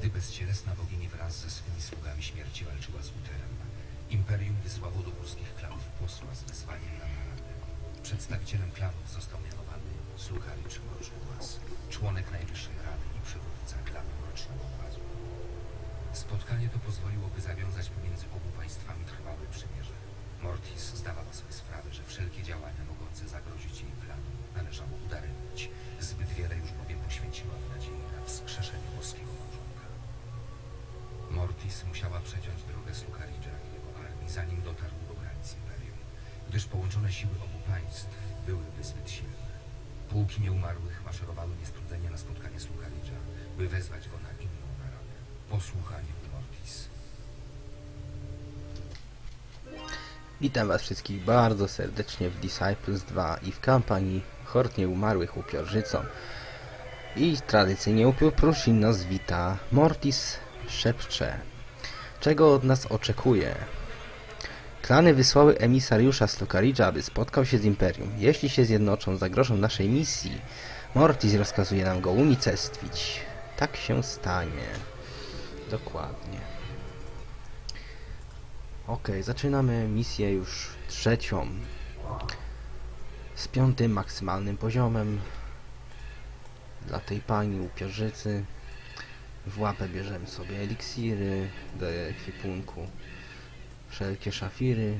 Gdy bezcielesna bogini wraz ze swymi sługami śmierci walczyła z Uterem, Imperium wysłało do górskich klanów posła z wezwaniem na naradę. Przedstawicielem klanów został mianowany Slucharicz Mroczny Głaz, członek Najwyższej Rady i przywódca klanu Mrocznego Głazu. Spotkanie to pozwoliłoby zawiązać pomiędzy obu państwami trwałe przymierze. Mortis zdawała sobie sprawę, że wszelkie działania mogące zagrozić jej planom należało udaremnić. Zbyt wiele już bowiem poświęciła w nadziei na wskrzeszenie boskiego małżonka. Mortis musiała przeciąć drogę Slucharidża i jego armii, zanim dotarł do granic Imperium, gdyż połączone siły obu państw byłyby zbyt silne. Pułki nieumarłych maszerowały niestrudzenie na spotkanie Slucharidża, by wezwać go na inną naradę. Posłuchanie u Mortis. Witam was wszystkich bardzo serdecznie w Disciples 2 i w kampanii Hord Nieumarłych Upiorzycą. I tradycyjnie upiór Pruszin nas wita. Mortis szepcze. Czego od nas oczekuje? Klany wysłały emisariusza Slucharidża, aby spotkał się z Imperium. Jeśli się zjednoczą, zagrożą naszej misji. Mortis rozkazuje nam go unicestwić. Tak się stanie. Dokładnie. Okej, zaczynamy misję już trzecią. Z 5. maksymalnym poziomem. Dla tej pani upiorzycy. W łapę bierzemy sobie eliksiry do ekwipunku. Wszelkie szafiry.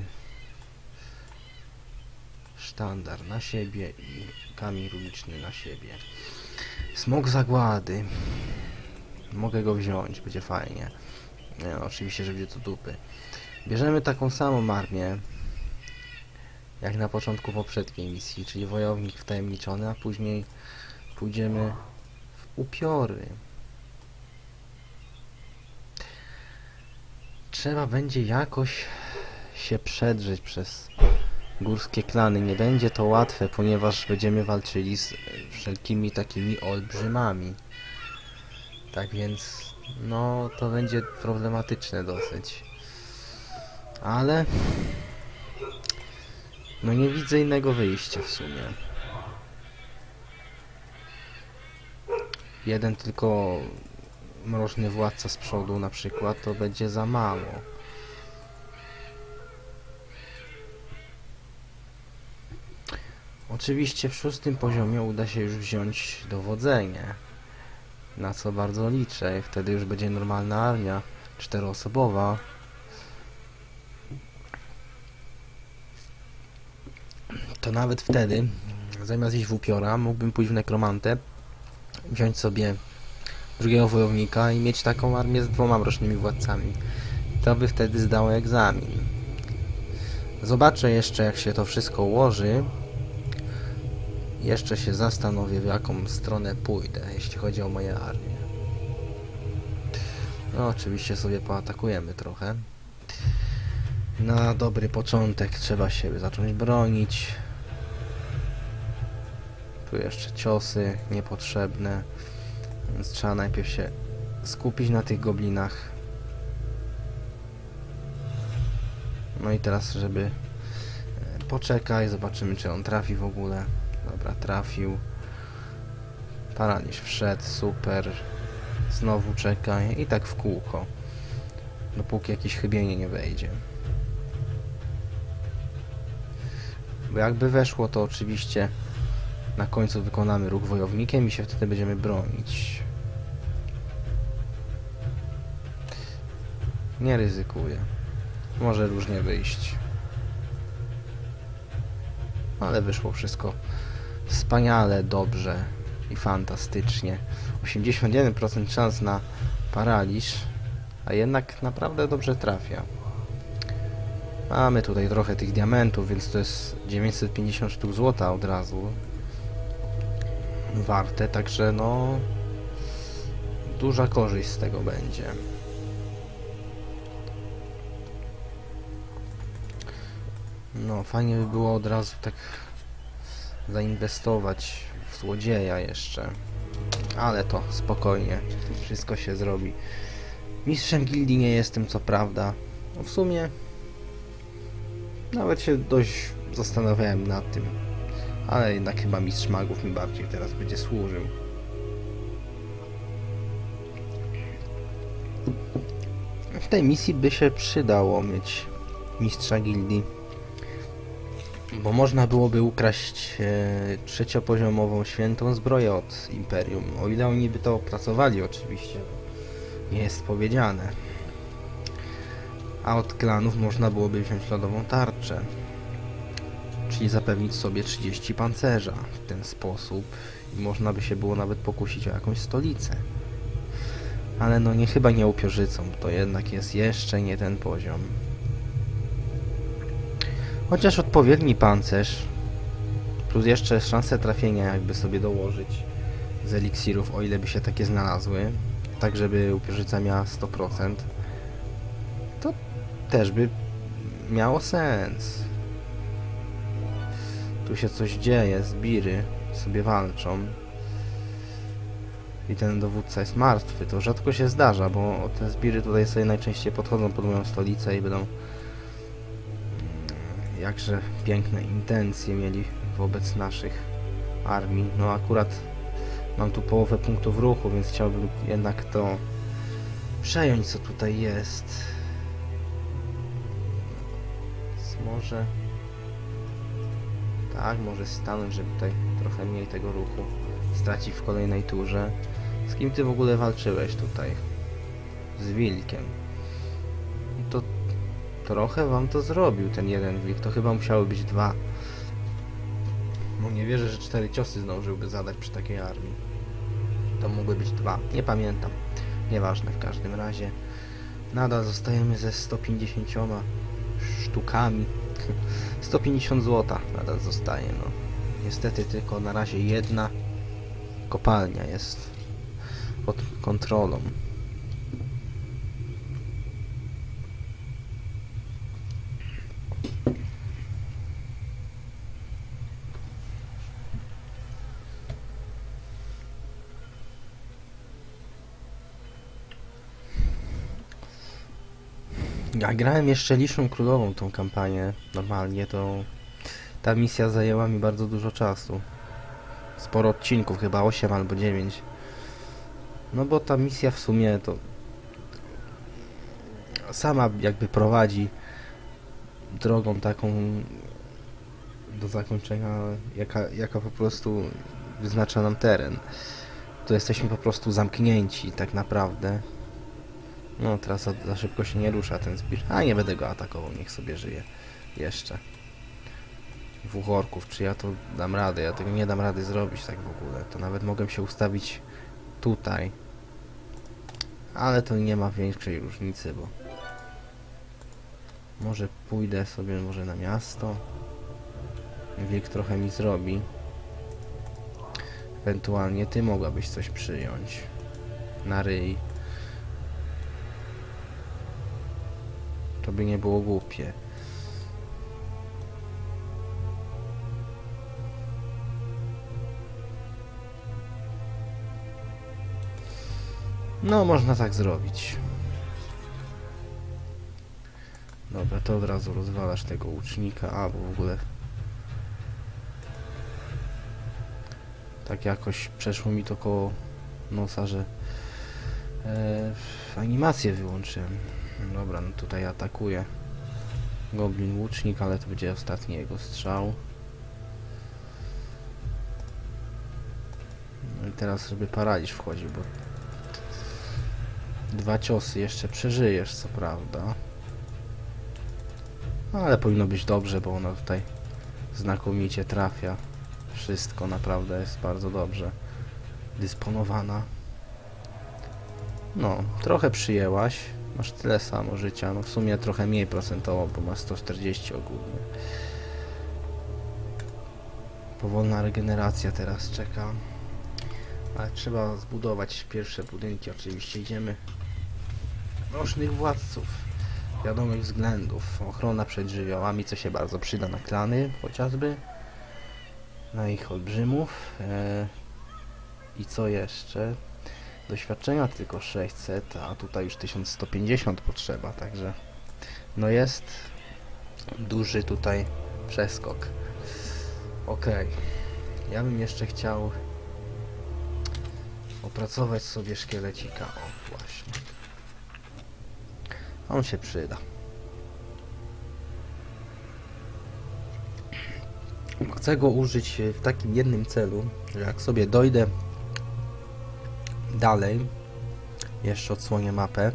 Sztandar na siebie i kamień runiczny na siebie. Smok zagłady. Mogę go wziąć, będzie fajnie. Nie, oczywiście, że będzie to dupy. Bierzemy taką samą armię jak na początku poprzedniej misji, czyli wojownik wtajemniczony, a później pójdziemy w upiory. Trzeba będzie jakoś się przedrzeć przez górskie klany. Nie będzie to łatwe, ponieważ będziemy walczyli z wszelkimi takimi olbrzymami. Tak więc, no, to będzie problematyczne dosyć. Ale no nie widzę innego wyjścia w sumie. Jeden tylko mroczny władca z przodu na przykład to będzie za mało. Oczywiście w 6. poziomie uda się już wziąć dowodzenie, na co bardzo liczę, i wtedy już będzie normalna armia 4-osobowa. To nawet wtedy, zamiast iść w upiora, mógłbym pójść w nekromantę, wziąć sobie drugiego wojownika i mieć taką armię z 2 mrocznymi władcami. To by wtedy zdało egzamin. Zobaczę jeszcze, jak się to wszystko ułoży. Jeszcze się zastanowię, w jaką stronę pójdę, jeśli chodzi o moje armię. No, oczywiście sobie poatakujemy trochę. Na dobry początek trzeba się zacząć bronić. Tu jeszcze ciosy niepotrzebne, więc trzeba najpierw się skupić na tych goblinach. No i teraz, żeby poczekaj, zobaczymy, czy on trafi w ogóle. Dobra, trafił. Paraliż wszedł, super. Znowu czekaj i tak w kółko, dopóki jakieś chybienie nie wejdzie. Bo jakby weszło, to oczywiście na końcu wykonamy ruch wojownikiem i się wtedy będziemy bronić. Nie ryzykuję. Może różnie wyjść. Ale wyszło wszystko wspaniale, dobrze i fantastycznie. 81% szans na paraliż, a jednak naprawdę dobrze trafia. Mamy tutaj trochę tych diamentów, więc to jest 950 sztuk złota od razu warte, także no duża korzyść z tego będzie. No fajnie by było od razu tak zainwestować w złodzieja jeszcze, ale to spokojnie, wszystko się zrobi. Mistrzem gildii nie jestem, co prawda. No w sumie nawet się dość zastanawiałem nad tym, ale jednak chyba mistrz magów mi bardziej teraz będzie służył. tej misji by się przydało mieć mistrza gildii. Bo można byłoby ukraść trzeciopoziomową świętą zbroję od Imperium. O ile oni by to opracowali oczywiście. Nie jest powiedziane. A od klanów można byłoby wziąć lodową tarczę. Czyli zapewnić sobie 30 pancerza w ten sposób. I można by się było nawet pokusić o jakąś stolicę. Ale no nie, chyba nie upiorzycą. To jednak jest jeszcze nie ten poziom. Chociaż odpowiedni pancerz plus jeszcze szanse trafienia jakby sobie dołożyć z eliksirów, o ile by się takie znalazły, tak żeby upiorzyca miała 100%, to też by miało sens. Tu się coś dzieje, zbiry sobie walczą i ten dowódca jest martwy. To rzadko się zdarza, bo te zbiry tutaj sobie najczęściej podchodzą pod moją stolicę i będą jakże piękne intencje mieli wobec naszych armii. No akurat mam tu połowę punktów ruchu, więc chciałbym jednak to przejąć, co tutaj jest. Więc może... Tak, może stanąć, żeby tutaj trochę mniej tego ruchu stracić w kolejnej turze. Z kim ty w ogóle walczyłeś tutaj? Z wilkiem. To trochę wam to zrobił ten jeden wilk. To chyba musiały być 2. No nie wierzę, że 4 ciosy zdążyłby zadać przy takiej armii. To mogły być 2. Nie pamiętam. Nieważne w każdym razie. Nadal zostajemy ze 150 sztukami. 150 złota nadal zostaje, no. Niestety tylko na razie jedna kopalnia jest pod kontrolą. Ja grałem jeszcze Liszą Królową tą kampanię. Normalnie to ta misja zajęła mi bardzo dużo czasu. Sporo odcinków, chyba 8 albo 9. No bo ta misja w sumie to sama jakby prowadzi drogą taką do zakończenia, jaka po prostu wyznacza nam teren. Tu jesteśmy po prostu zamknięci tak naprawdę. No teraz za szybko się nie rusza ten zbir. A nie będę go atakował, niech sobie żyje. Jeszcze. 2 orków, czy ja to dam radę? Ja tego nie dam rady zrobić tak w ogóle. To nawet mogę się ustawić tutaj. Ale to nie ma większej różnicy, bo... Może pójdę sobie może na miasto. Wilk trochę mi zrobi. Ewentualnie ty mogłabyś coś przyjąć. Na ryj. To by nie było głupie. No, można tak zrobić. Dobra, to od razu rozwalasz tego łucznika, albo w ogóle... Tak jakoś przeszło mi to koło nosa, że... animację wyłączyłem. Dobra, no tutaj atakuje goblin łucznik, ale to będzie ostatni jego strzał. No i teraz żeby paraliż wchodził, bo 2 ciosy jeszcze przeżyjesz, co prawda. No, ale powinno być dobrze, bo ona tutaj znakomicie trafia. Wszystko naprawdę jest bardzo dobrze dysponowana. No, trochę przyjęłaś. Masz tyle samo życia, no w sumie trochę mniej procentowo, bo masz 140 ogólnie. Powolna regeneracja teraz czeka. Ale trzeba zbudować pierwsze budynki, oczywiście idziemy. Rocznych władców. Wiadomych względów. Ochrona przed żywiołami, co się bardzo przyda na klany, chociażby. Na ich olbrzymów. I co jeszcze? Doświadczenia tylko 600, a tutaj już 1150 potrzeba, także no jest duży tutaj przeskok. Okej. Ja bym jeszcze chciał opracować sobie szkielecika. O, właśnie. On się przyda. Chcę go użyć w takim jednym celu, że jak sobie dojdę dalej, jeszcze odsłonię mapę,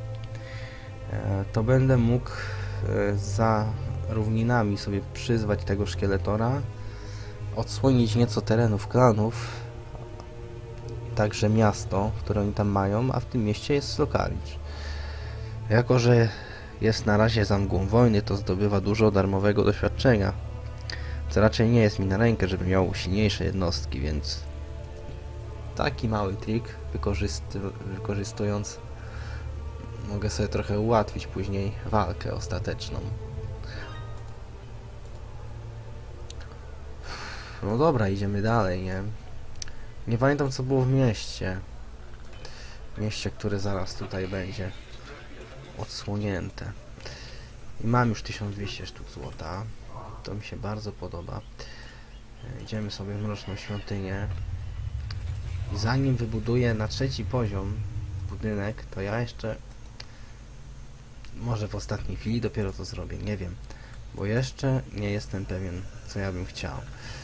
to będę mógł za równinami sobie przyzwać tego szkieletora, odsłonić nieco terenów klanów, także miasto, które oni tam mają, a w tym mieście jest Slocarić. Jako że jest na razie za mgłą wojny, to zdobywa dużo darmowego doświadczenia, co raczej nie jest mi na rękę, żeby miał silniejsze jednostki, więc taki mały trik wykorzystując, mogę sobie trochę ułatwić później walkę ostateczną. No dobra, idziemy dalej, nie? Nie pamiętam, co było w mieście. Mieście, które zaraz tutaj będzie odsłonięte. I mam już 1200 sztuk złota. To mi się bardzo podoba. Idziemy sobie w Mroczną Świątynię. I zanim wybuduję na 3. poziom budynek, to ja jeszcze... Może w ostatniej chwili dopiero to zrobię, nie wiem. Bo jeszcze nie jestem pewien, co ja bym chciał.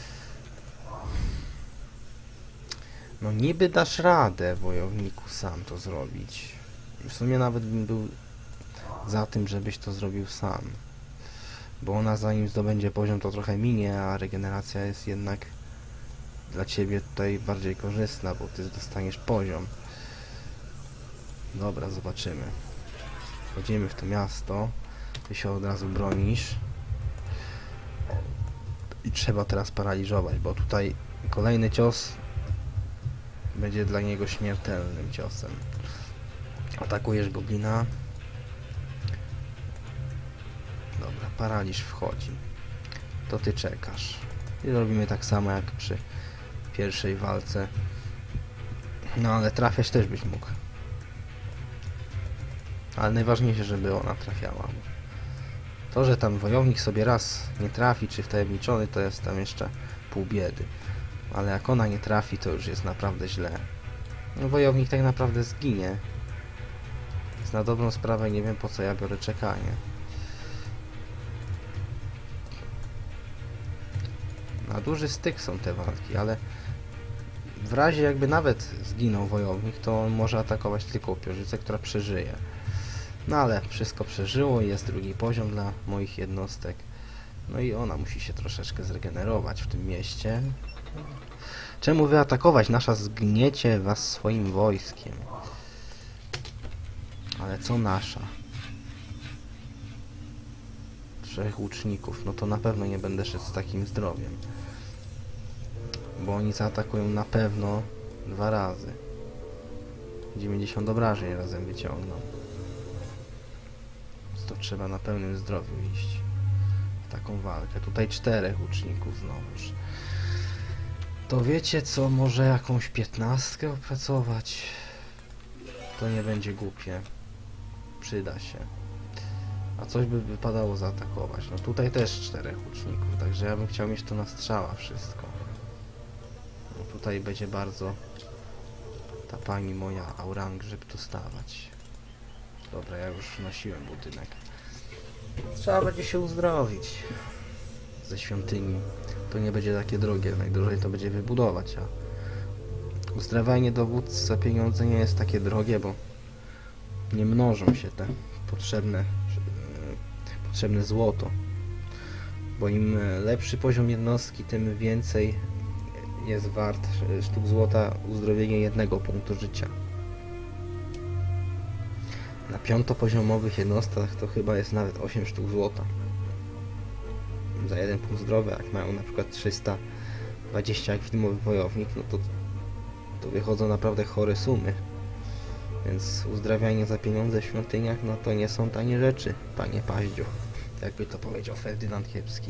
No niby dasz radę, wojowniku, sam to zrobić. W sumie nawet bym był za tym, żebyś to zrobił sam. Bo ona zanim zdobędzie poziom, to trochę minie, a regeneracja jest jednak dla ciebie tutaj bardziej korzystna, bo ty dostaniesz poziom. Dobra, zobaczymy. Wchodzimy w to miasto. Ty się od razu bronisz. I trzeba teraz paraliżować, bo tutaj kolejny cios będzie dla niego śmiertelnym ciosem. Atakujesz goblina. Dobra, paraliż wchodzi. To ty czekasz. I robimy tak samo jak przy pierwszej walce. No ale trafiać też byś mógł. Ale najważniejsze, żeby ona trafiała. To, że tam wojownik sobie raz nie trafi, czy wtajemniczony, to jest tam jeszcze pół biedy. Ale jak ona nie trafi, to już jest naprawdę źle. No, wojownik tak naprawdę zginie. Więc na dobrą sprawę nie wiem, po co ja biorę czekanie. Na duży styk są te walki, ale w razie jakby nawet zginął wojownik, to on może atakować tylko upiorzycę, która przeżyje. No ale wszystko przeżyło i jest 2. poziom dla moich jednostek. No i ona musi się troszeczkę zregenerować w tym mieście. Czemu wy atakować? Nasza zgniecie was swoim wojskiem. Ale co nasza? 3 łuczników. No to na pewno nie będę szedł z takim zdrowiem. Bo oni zaatakują na pewno 2 razy. 90 obrażeń razem wyciągną. To trzeba na pełnym zdrowiu iść w taką walkę. Tutaj 4 łuczników znowuż. To wiecie co, może jakąś 15 opracować? To nie będzie głupie. Przyda się. A coś by wypadało zaatakować. No tutaj też 4 łuczników, także ja bym chciał mieć to na strzała wszystko. No tutaj będzie bardzo ta pani moja Aurangzeb dostawać. Dobra, ja już nosiłem budynek. Trzeba będzie się uzdrowić ze świątyni. To nie będzie takie drogie, najdrożej to będzie wybudować, a uzdrawianie dowódcy za pieniądze nie jest takie drogie, bo nie mnożą się te potrzebne złoto. Bo im lepszy poziom jednostki, tym więcej jest wart sztuk złota uzdrowienie 1 punktu życia. Na 5-poziomowych jednostkach to chyba jest nawet 8 sztuk złota. Za 1 punkt zdrowia, jak mają na przykład 320 jak filmowy wojownik, no to wychodzą naprawdę chore sumy. Więc uzdrawianie za pieniądze w świątyniach, no to nie są tanie rzeczy, panie Paździu. Jakby to powiedział Ferdynand Kiepski.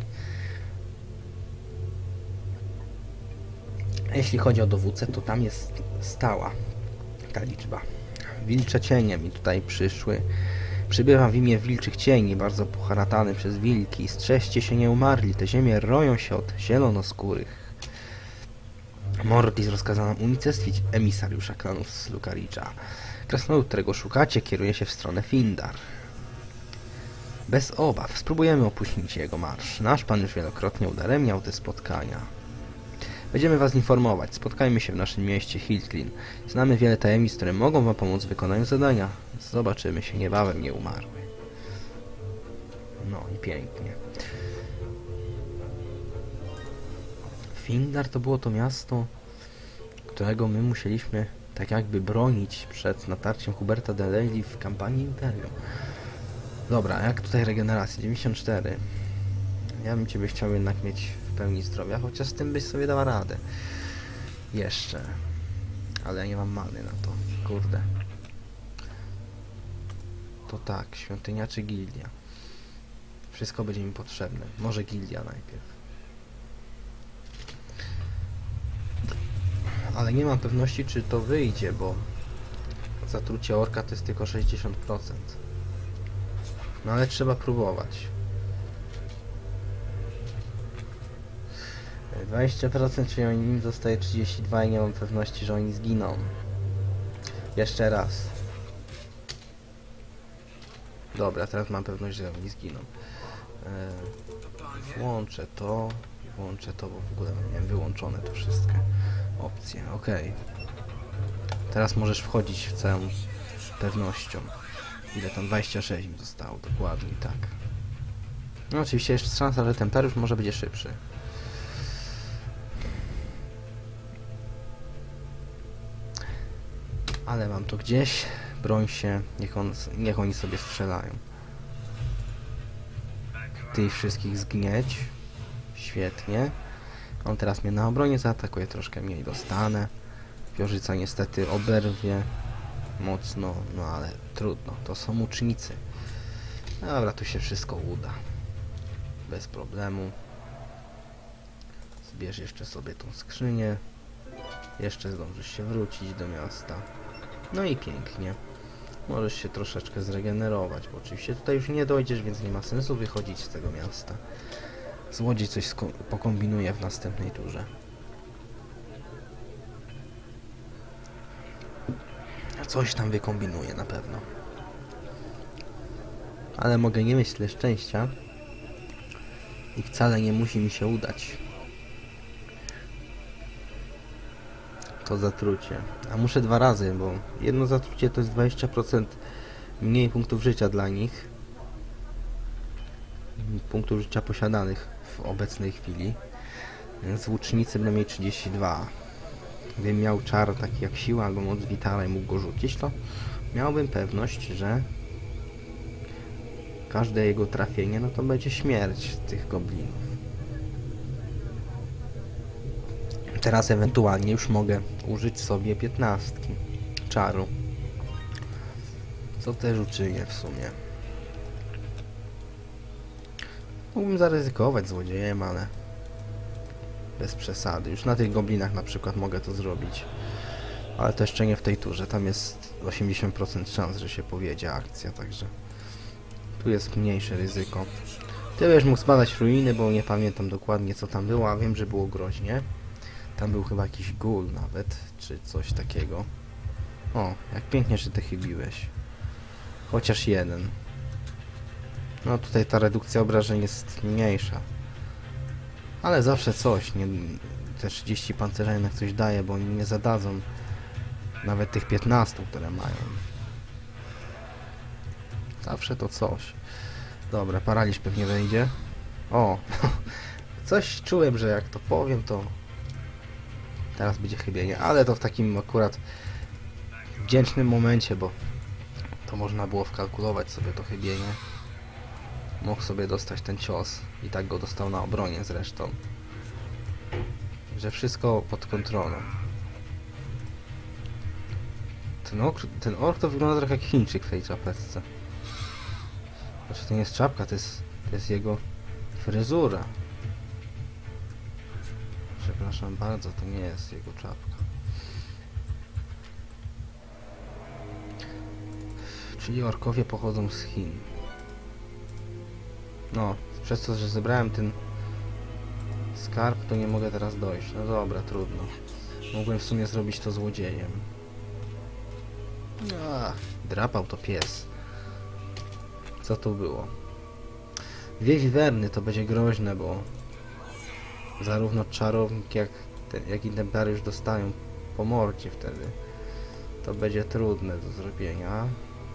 A jeśli chodzi o dowódcę, to tam jest stała ta liczba. Wilcze cienie mi tutaj przyszły. Przybywam w imię wilczych cieni, bardzo poharatany przez wilki. Strzeżcie się, nie umarli, te ziemie roją się od zielonoskórych. Mortis rozkazał nam unicestwić emisariusza klanów z Lukaricza. Krasnolud, którego szukacie, kieruje się w stronę Findar. Bez obaw, spróbujemy opóźnić jego marsz. Nasz pan już wielokrotnie udaremniał te spotkania. Będziemy was informować. Spotkajmy się w naszym mieście Hillclean. Znamy wiele tajemnic, które mogą wam pomóc w wykonaniu zadania. Zobaczymy się niebawem, nieumarły. No i pięknie. Findar to było to miasto, którego my musieliśmy tak jakby bronić przed natarciem Huberta de Lely w kampanii Imperium. Dobra, jak tutaj regeneracja? 94. Ja bym ciebie chciał jednak mieć w pełni zdrowia, chociaż z tym byś sobie dała radę. Jeszcze. Ale ja nie mam many na to. Kurde. To tak, świątynia czy gildia? Wszystko będzie mi potrzebne. Może gildia najpierw. Ale nie mam pewności, czy to wyjdzie, bo zatrucie orka to jest tylko 60%. No ale trzeba próbować. 20%, czyli oni zostaje 32 i nie mam pewności, że oni zginą. Jeszcze raz. Dobra, teraz mam pewność, że oni zginą. Włączę to, bo w ogóle miałem wyłączone to wszystkie opcje. Ok. Teraz możesz wchodzić w całą pewnością. Ile tam? 26 mi zostało, dokładnie tak. No oczywiście jest szansa, że templariusz może będzie szybszy. Ale mam to gdzieś. Broń się, niech oni sobie strzelają. Tych wszystkich zgnieć. Świetnie. On teraz mnie na obronie zaatakuje, troszkę mniej dostanę. Piorzyca niestety oberwie mocno, no ale trudno, to są łucznicy. Dobra, tu się wszystko uda. Bez problemu. Zbierz jeszcze sobie tą skrzynię. Jeszcze zdążysz się wrócić do miasta. No i pięknie. Możesz się troszeczkę zregenerować, bo oczywiście tutaj już nie dojdziesz, więc nie ma sensu wychodzić z tego miasta. Złodziej coś pokombinuje w następnej turze. Coś tam wykombinuje na pewno. Ale mogę nie mieć tyle szczęścia. I wcale nie musi mi się udać. To zatrucie. A muszę 2 razy, bo jedno zatrucie to jest 20% mniej punktów życia dla nich. Punktów życia posiadanych w obecnej chwili. Więc łucznicy będą mieć 32. Gdybym miał czar taki jak siła albo moc witala i mógł go rzucić, to miałbym pewność, że każde jego trafienie, no to będzie śmierć tych goblinów. Teraz ewentualnie już mogę użyć sobie 15 czaru. Co też uczynię w sumie. Mógłbym zaryzykować złodziejem, ale bez przesady. Już na tych goblinach na przykład mogę to zrobić. Ale to jeszcze nie w tej turze. Tam jest 80% szans, że się powiedzie akcja, także tu jest mniejsze ryzyko. Ty będziesz mógł zbadać ruiny, bo nie pamiętam dokładnie co tam było, a wiem, że było groźnie. Tam był chyba jakiś ghoul nawet, czy coś takiego. O, jak pięknie, że ty chybiłeś. Chociaż jeden. No tutaj ta redukcja obrażeń jest mniejsza. Ale zawsze coś. Nie, te 30 pancerza jednak coś daje, bo oni nie zadadzą nawet tych 15, które mają. Zawsze to coś. Dobra, paraliż pewnie wejdzie. O, coś czułem, że jak to powiem, to teraz będzie chybienie, ale to w takim akurat wdzięcznym momencie, bo to można było wkalkulować sobie to chybienie. Mógł sobie dostać ten cios i tak go dostał na obronie zresztą. Że wszystko pod kontrolą. Ten ork to wygląda trochę jak Chińczyk w tej czapeczce. Znaczy to nie jest czapka, to jest jego fryzura. Przepraszam bardzo, to nie jest jego czapka. Czyli orkowie pochodzą z Chin. No, przez to, że zebrałem ten skarb, to nie mogę teraz dojść. No dobra, trudno. Mogłem w sumie zrobić to złodziejem. Drapał to pies. Co to było? Dwie wiwerny to będzie groźne, bo zarówno czarownik jak i templariusz dostają po mordzie wtedy. To będzie trudne do zrobienia.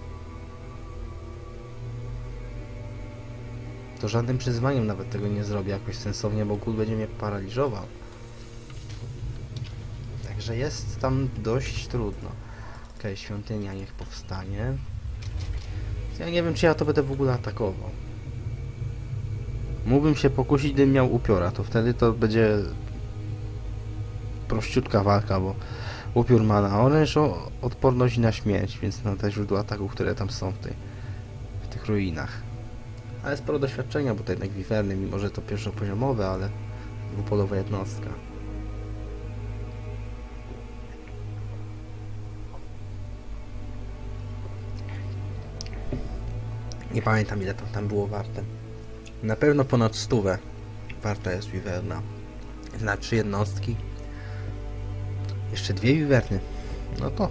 To żadnym przyzwaniem nawet tego nie zrobię jakoś sensownie, bo kul będzie mnie paraliżował. Także jest tam dość trudno. Okej, świątynia niech powstanie. Ja nie wiem, czy ja to będę w ogóle atakował. Mógłbym się pokusić, gdybym miał upiora, to wtedy to będzie prościutka walka, bo upiór ma na oręż odporność na śmierć, więc na te źródła ataków, które tam są w tych ruinach. Ale sporo doświadczenia, bo to jednak wiwerny, mimo że to pierwszopoziomowe, ale dwupolowa jednostka. Nie pamiętam, ile to tam było warte. Na pewno ponad 100 warta jest wiwerna. Na 3 jednostki. Jeszcze 2 wiwerny. No to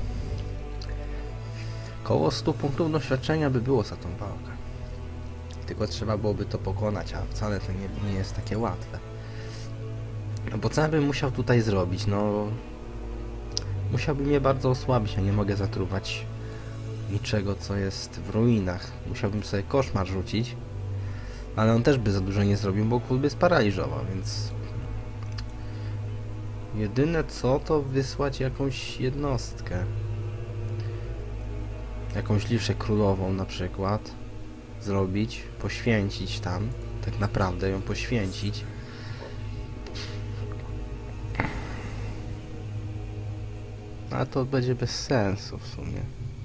koło 100 punktów doświadczenia by było za tą walkę. Tylko trzeba byłoby to pokonać, a wcale to nie jest takie łatwe. No bo co ja bym musiał tutaj zrobić? No musiałby mnie bardzo osłabić, a nie mogę zatruwać niczego, co jest w ruinach. Musiałbym sobie koszmar rzucić, ale on też by za dużo nie zrobił, bo kul by sparaliżował, więc jedyne co, to wysłać jakąś jednostkę. Jakąś liszę królową na przykład. Zrobić, poświęcić tam. Tak naprawdę ją poświęcić. A to będzie bez sensu w sumie.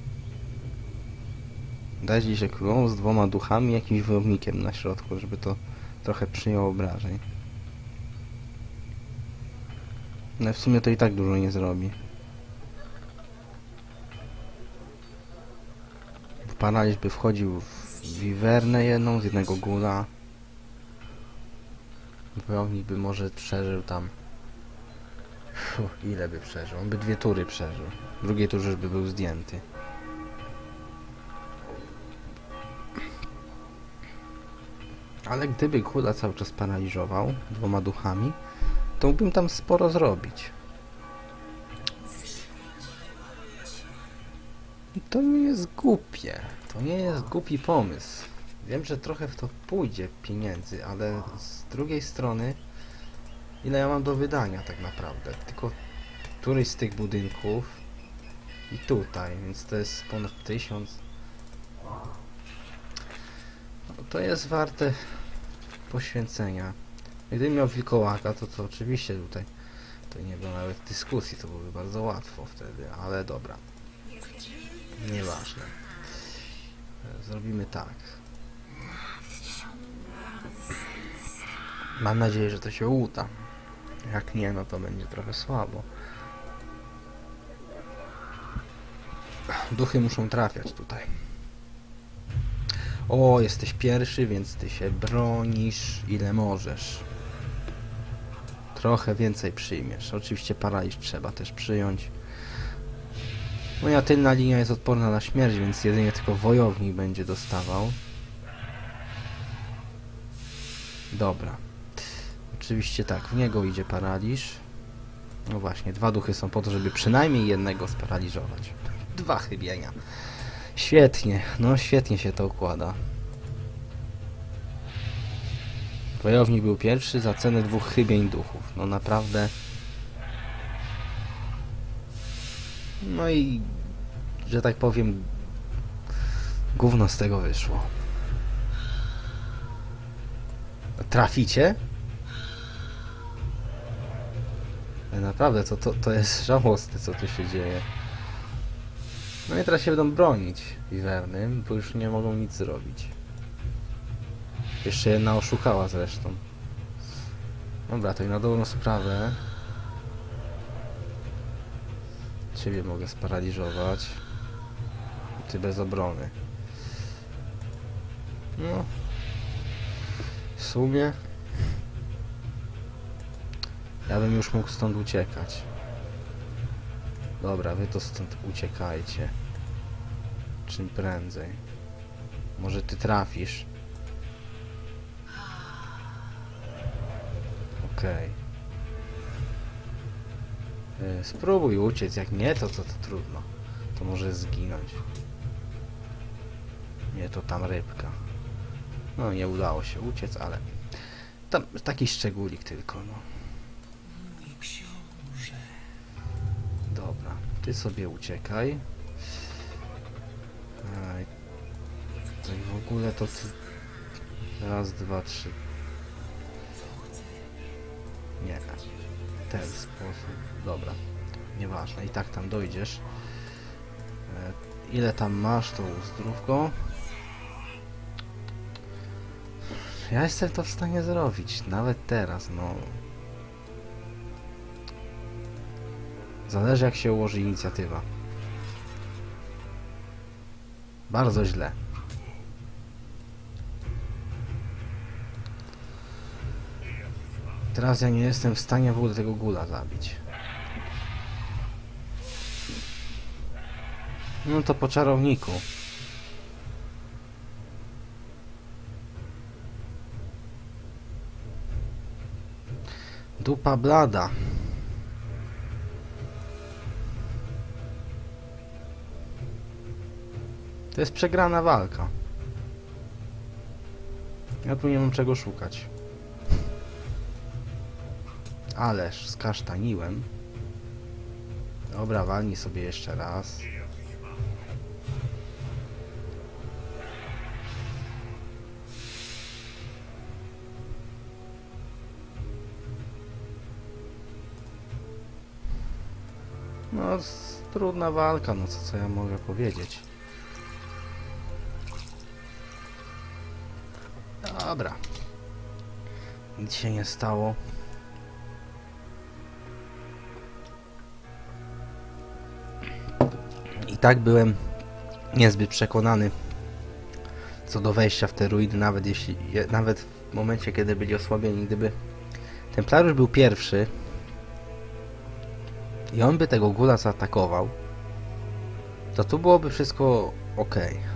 Dać liszę królową z 2 duchami i jakimś wojownikiem na środku, żeby to trochę przyjęło obrażeń. No w sumie to i tak dużo nie zrobi. Paraliż by wchodził w wiwernę jedną z jednego gula. Wojownik by może przeżył tam. Ile by przeżył? On by 2 tury przeżył. W drugiej turze już by był zdjęty. Ale gdyby gula cały czas paraliżował 2 duchami, to mógłbym tam sporo zrobić. To nie jest głupie. To nie jest głupi pomysł. Wiem, że trochę w to pójdzie pieniędzy, ale z drugiej strony ile ja mam do wydania tak naprawdę? Tylko któryś z tych budynków i tutaj, więc to jest ponad 1000. No, to jest warte poświęcenia. Gdybym miał wilkołaka, to oczywiście tutaj to nie było nawet dyskusji, to byłoby bardzo łatwo wtedy, ale dobra. Nieważne. Zrobimy tak. Mam nadzieję, że to się uda. Jak nie, no to będzie trochę słabo. Duchy muszą trafiać tutaj. O, jesteś pierwszy, więc ty się bronisz ile możesz. Trochę więcej przyjmiesz. Oczywiście paraliż trzeba też przyjąć. Moja tylna linia jest odporna na śmierć, więc jedynie tylko wojownik będzie dostawał. Dobra. Oczywiście tak, w niego idzie paraliż. No właśnie, 2 duchy są po to, żeby przynajmniej jednego sparaliżować. 2 chybienia. Świetnie, no świetnie się to układa. Wojownik był pierwszy za cenę 2 chybień duchów. No naprawdę. No i, że tak powiem, gówno z tego wyszło. Traficie? Naprawdę, to jest żałosne, co tu się dzieje. No i teraz się będą bronić wiwernym, bo już nie mogą nic zrobić. Jeszcze jedna oszukała zresztą. Dobra, to i na dobrą sprawę ciebie mogę sparaliżować. Ty bez obrony. No. W sumie ja bym już mógł stąd uciekać. Dobra, wy to stąd uciekajcie. Czym prędzej. Może ty trafisz. Okej. Spróbuj uciec, jak nie, to trudno. To może zginąć. Nie, to tam rybka. No, nie udało się uciec, ale... Tam taki szczególik tylko, no. Mój książę. Dobra, ty sobie uciekaj. To i w ogóle to... Raz, dwa, trzy... Nie, w ten sposób. Dobra, nieważne, i tak tam dojdziesz. Ile tam masz, to zdrówko? Ja jestem to w stanie zrobić, nawet teraz, no. Zależy, jak się ułoży inicjatywa. Bardzo źle. Teraz ja nie jestem w stanie w ogóle tego gula zabić. No to po czarowniku. Dupa blada. To jest przegrana walka. Ja tu nie mam czego szukać. Ależ skasztaniłem. Dobra, walnij sobie jeszcze raz. No, trudna walka, no co ja mogę powiedzieć. Dobra. Nic się nie stało. I tak byłem niezbyt przekonany co do wejścia w te ruiny, nawet w momencie, kiedy byli osłabieni. Gdyby Templariusz był pierwszy i on by tego gula zaatakował, to tu byłoby wszystko ok.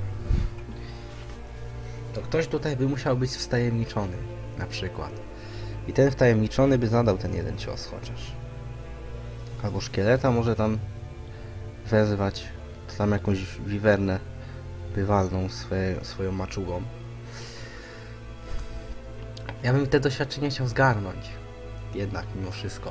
To ktoś tutaj by musiał być wtajemniczony, na przykład. I ten wtajemniczony by zadał ten jeden cios chociaż. Albo szkieleta może tam wezwać, to tam jakąś wiwernę by walnął swoją maczugą. Ja bym te doświadczenia chciał zgarnąć. Jednak mimo wszystko.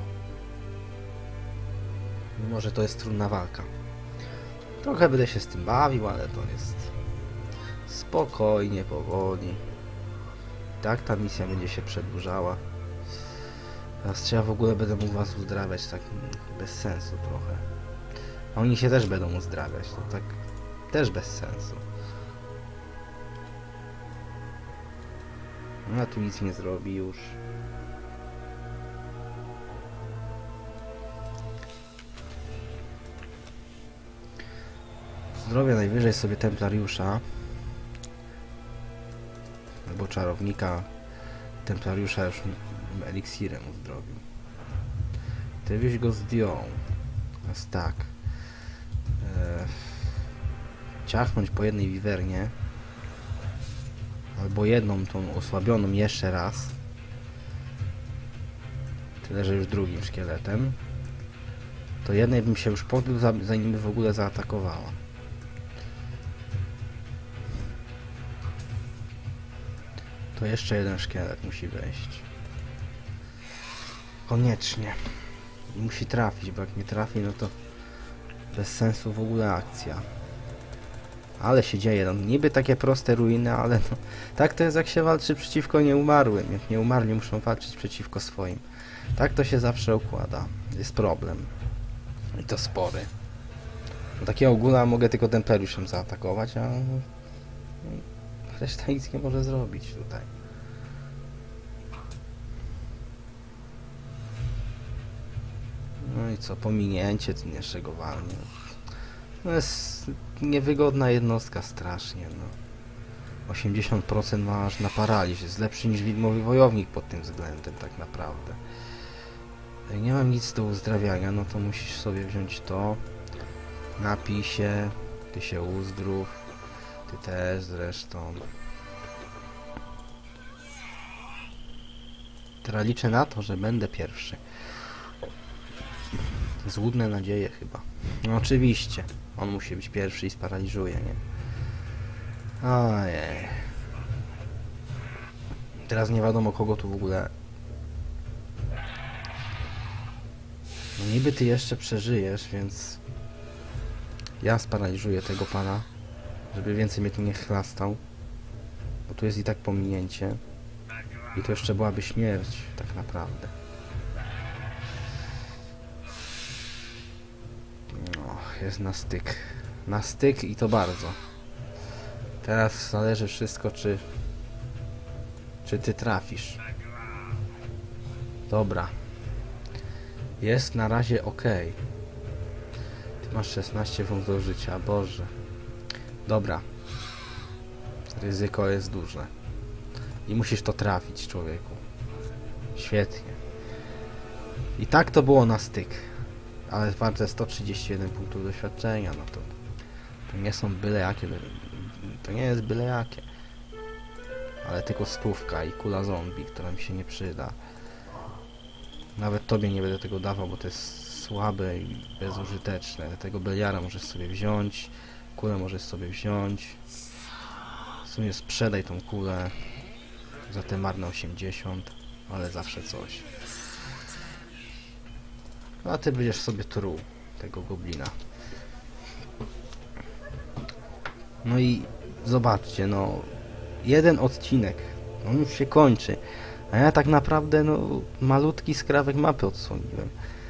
Mimo, że to jest trudna walka. Trochę będę się z tym bawił, ale to jest spokojnie, powoli. Tak ta misja będzie się przedłużała. Teraz czy ja w ogóle będę mógł was uzdrawiać, tak bez sensu trochę. A oni się też będą uzdrawiać, to tak też bez sensu. No tu nic nie zrobi już. Zdrowie najwyżej sobie Templariusza albo czarownika. Templariusza już eliksirem uzdrowił. Ty byś go zdjął. Teraz tak. Ciachnąć po jednej wiwernie albo jedną tą osłabioną jeszcze raz. Tyle, że już drugim szkieletem. To jednej bym się już pozbył, zanim by w ogóle zaatakowała. To jeszcze jeden szkielet musi wejść. Koniecznie. I musi trafić, bo jak nie trafi, no to bez sensu w ogóle akcja. Ale się dzieje, no niby takie proste ruiny, ale no, tak to jest, jak się walczy przeciwko nieumarłym. Jak nieumarli muszą walczyć przeciwko swoim. Tak to się zawsze układa. Jest problem. I to spory. No, takiego gula mogę tylko Templariuszem zaatakować, a reszta nic nie może zrobić tutaj. No i co, pominięcie naszego walnie. No jest niewygodna jednostka strasznie, no. 80% masz na paraliż, jest lepszy niż widmowy wojownik pod tym względem tak naprawdę. Jak nie mam nic do uzdrawiania, no to musisz sobie wziąć to. Napij się, ty się uzdrów, ty też zresztą. Teraz liczę na to, że będę pierwszy. Złudne nadzieje chyba. No oczywiście. On musi być pierwszy i sparaliżuje, nie? Ojej. Teraz nie wiadomo kogo tu w ogóle... No niby ty jeszcze przeżyjesz, więc... Ja sparaliżuję tego pana, żeby więcej mnie tu nie chlastał. Bo tu jest i tak pominięcie. I to jeszcze byłaby śmierć, tak naprawdę. No, jest na styk. Na styk i to bardzo. Teraz zależy wszystko, czy ty trafisz. Dobra. Jest na razie ok. Ty masz 16 punktów życia, Boże. Dobra. Ryzyko jest duże. I musisz to trafić, człowieku. Świetnie. I tak to było na styk. Ale warte 131 punktów doświadczenia, no to nie są byle jakie. To nie jest byle jakie. Ale tylko stówka i kula zombie, która mi się nie przyda. Nawet tobie nie będę tego dawał, bo to jest słabe i bezużyteczne. Tego beliara możesz sobie wziąć. Kulę możesz sobie wziąć. W sumie sprzedaj tą kulę za te marne 80, ale zawsze coś. A ty będziesz sobie truł tego goblina. No i zobaczcie, no jeden odcinek, on już się kończy, a ja tak naprawdę no malutki skrawek mapy odsłoniłem.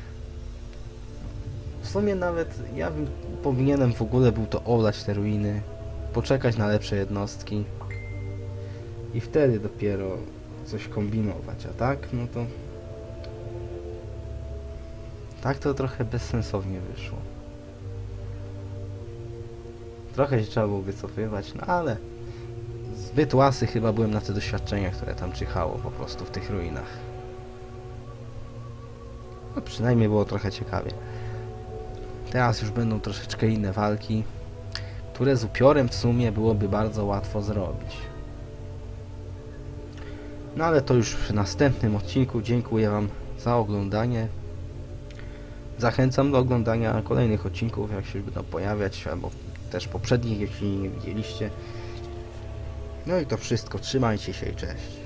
W sumie nawet ja powinienem w ogóle był to olać te ruiny, poczekać na lepsze jednostki i wtedy dopiero coś kombinować, a tak no to tak to trochę bezsensownie wyszło. Trochę się trzeba było wycofywać, no ale zbyt łasy chyba byłem na te doświadczenia, które tam czyhało po prostu w tych ruinach. No przynajmniej było trochę ciekawie. Teraz już będą troszeczkę inne walki, które z upiorem w sumie byłoby bardzo łatwo zrobić. No ale to już w następnym odcinku. Dziękuję wam za oglądanie. Zachęcam do oglądania kolejnych odcinków, jak się będą pojawiać, albo też poprzednich, jeśli nie widzieliście. No i to wszystko. Trzymajcie się i cześć.